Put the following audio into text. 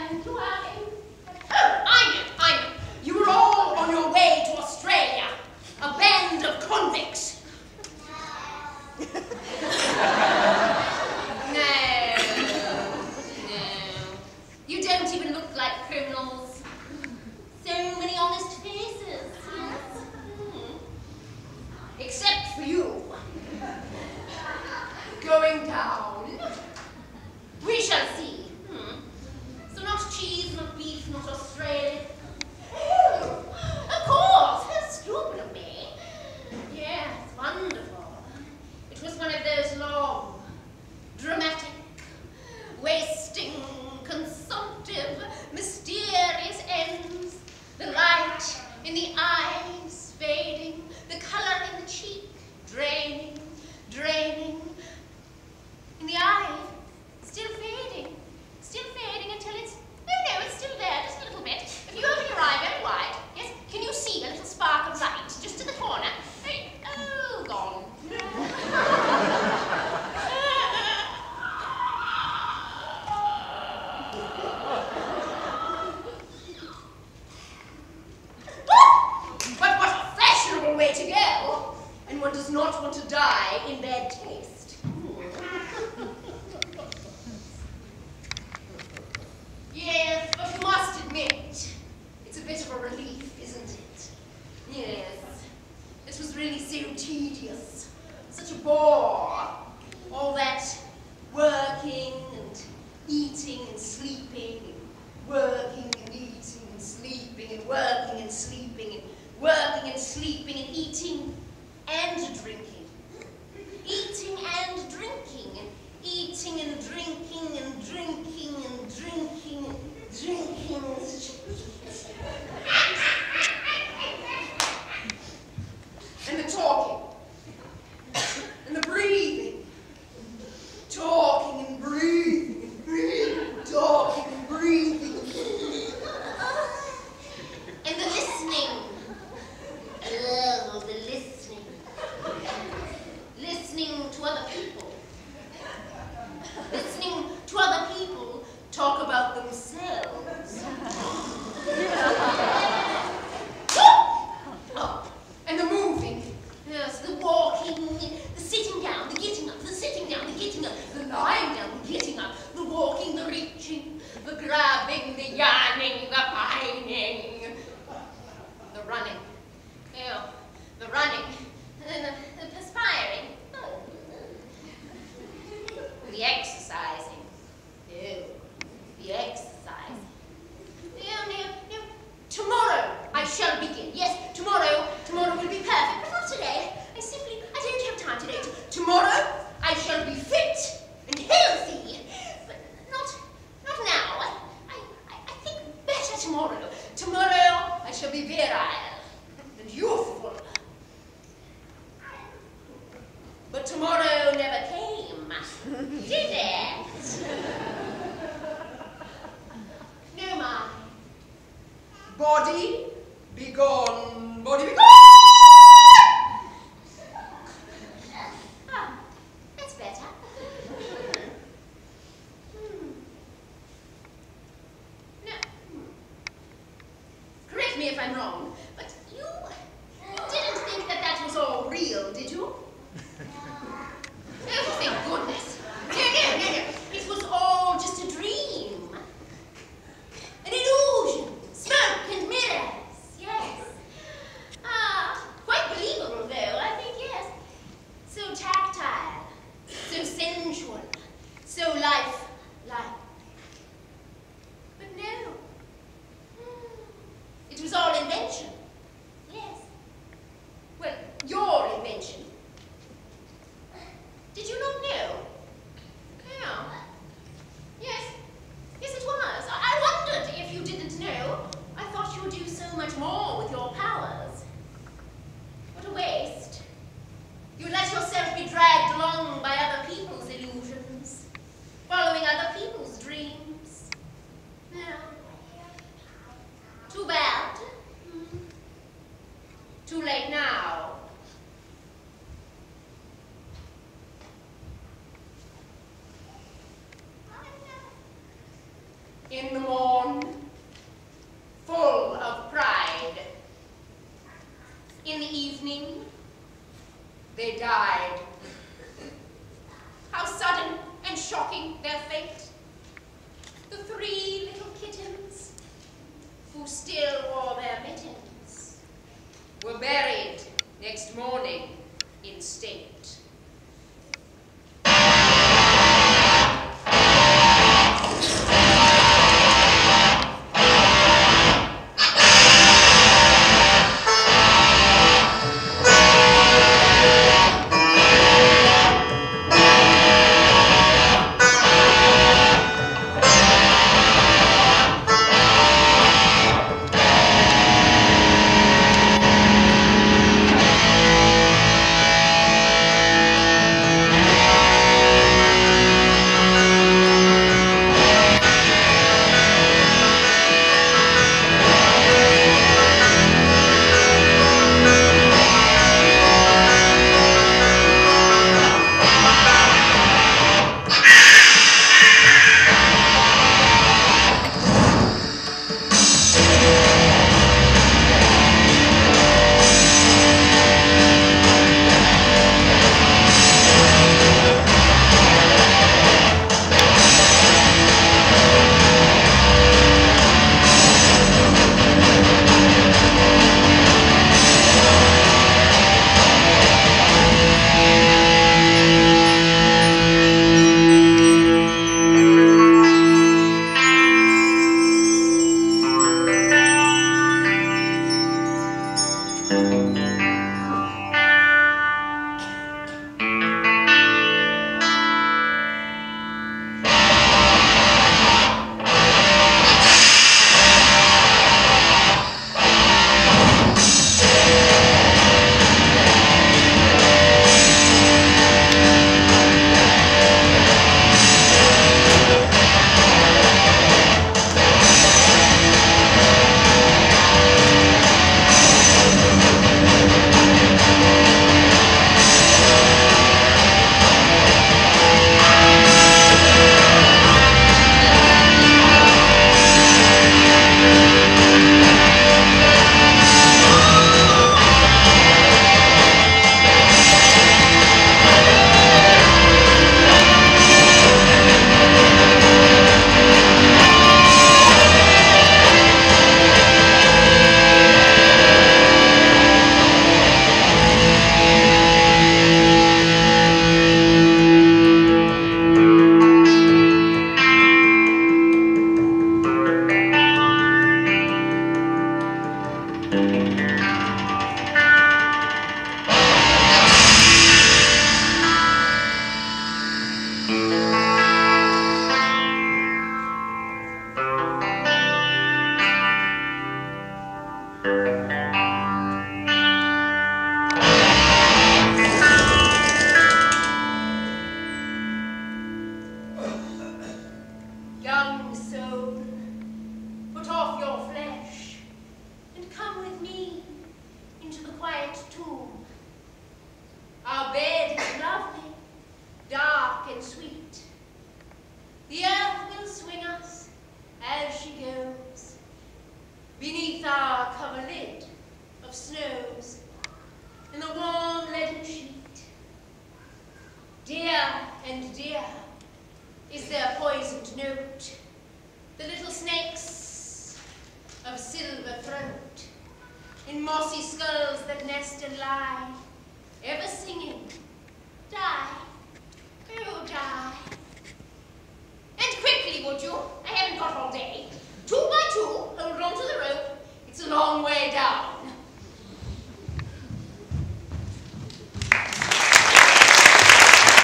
And you are in... Oh, I know. You were all on your way to Australia. A band of convicts. No. You don't even look like criminals. So many honest faces, yes. Except for you. Going down. We shall see. So not cheese, not beef, not Australia. Oh, of course. How stupid of me. Yes, wonderful. It was one of those long, dramatic, wasting, consumptive, mysterious ends. The light in the eyes fading, the color in the cheek draining, draining. In the eye, still fading until it's, no, it's still there, just a little bit. If you open your eye very wide, yes, can you see a little spark of light just in the corner? Oh, gone. But what a fashionable way to go! And one does not want to die in bad taste. Yes, but you must admit, it's a bit of a relief, isn't it? Yes. This was really so tedious. Such a bore. All that working and eating and sleeping, and working and eating and sleeping, and working and sleeping, and working and sleeping, and eating and drinking. Eating and drinking, and eating and drinking, and drinking and drinking, and drinking. And the talking, and the breathing, talking and breathing, and breathing, talking and breathing, and the listening. Oh, the listening. Listening to other people. Listening to other people talk about themselves. Oh, and the moving. Yes, the walking, the sitting down, the getting up, the sitting down, the getting up, the lying down, the getting up, the walking, the reaching, the grabbing, the yarning, the pining, the running. Oh, the running, and the perspiring. Oh. The exercising. Oh, the exercising. No. Tomorrow I shall begin. Yes, tomorrow will be perfect, but not today. I don't have time today. Tomorrow I shall be fit and healthy, but not now. I think better tomorrow. Tomorrow I shall be virile and youthful. But tomorrow never came, did it? No, my body be gone, body be gone! Ah, that's better. No. Correct me if I'm wrong, but you didn't think that was all real, did you? Oh, thank goodness. No. It was all just a dream. An illusion. Smoke and mirrors. Yes. Quite believable, though, I think, yes. So tactile. So sensual. So lifelike. But no. It was all invention. Yes. Well, your invention. Did you not know? Yeah. Yes, it was. I wondered if you didn't know. I thought you would do so much more with your powers. What a waste. You let yourself be dragged along by other people's illusions, following other people's dreams. Yeah. Too bad. Too late now. In the morning. the 3 little kittens, who still wore their mittens, were buried next morning in state. Young soul, put off your flesh and come with me into the quiet tomb. Our bed is lovely, dark and sweet. The earth will swing us as she goes beneath our coverlid of snows in the warm leaden sheet. Dear and dear is their poisoned note, the little snakes of silver throat, in mossy skulls that nest and lie, ever singing, die, oh die.